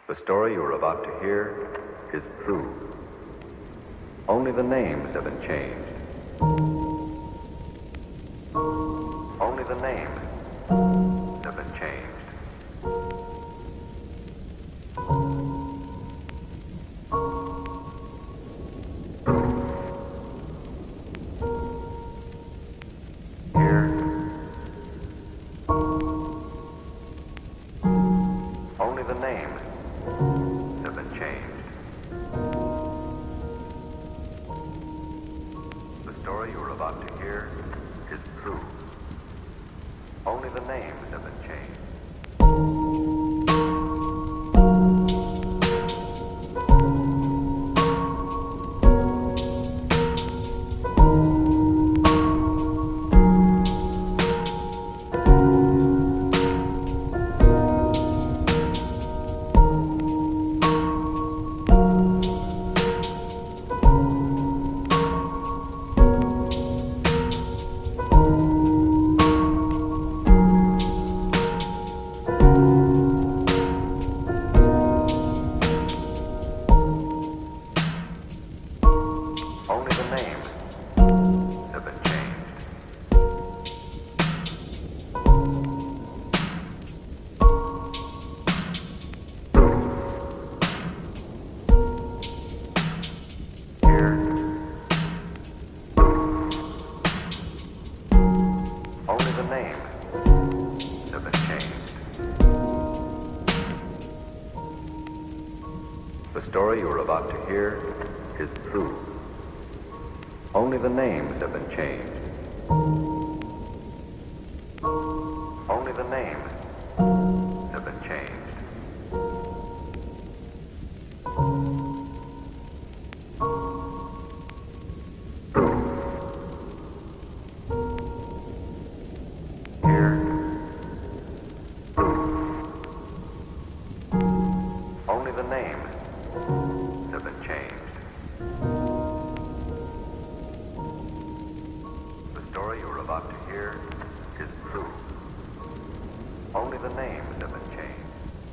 The story you are about to hear is true. Only the names have been changed. Only the names have been changed. Here, only the names have been changed. The story you are about to hear is true. Only the names have been changed. Only the names have been changed. Here, only the names have been changed. The story you are about to hear is true. Only the names have been changed. Only the names have been changed. Here, only the names have been changed. The story you are about to hear is true. Only the names have been changed.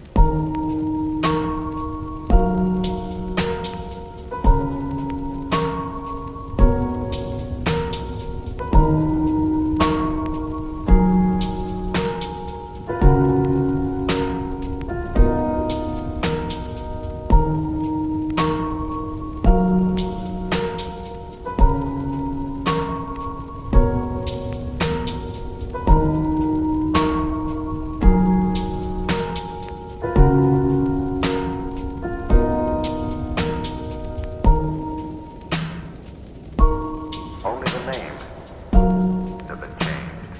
Only the names have been changed.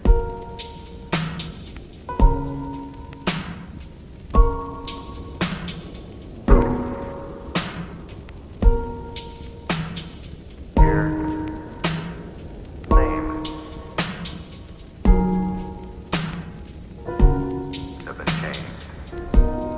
Here, names have been changed.